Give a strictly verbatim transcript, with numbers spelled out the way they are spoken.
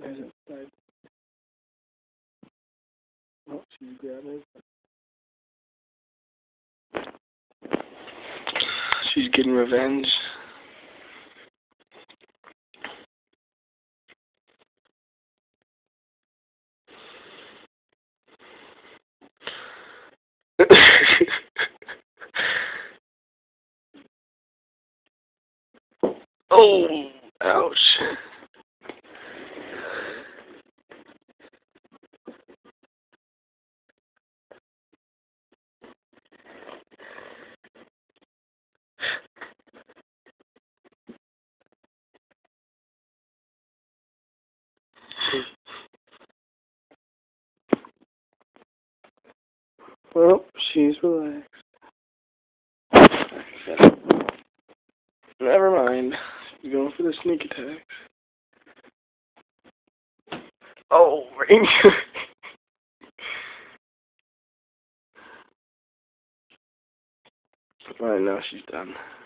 hasn't died. Oh, she's grabbing. She's getting revenge. Oh, ouch. Well, she's relaxed. Never mind. She's going for the sneak attacks. Oh, ring. Alright, now she's done.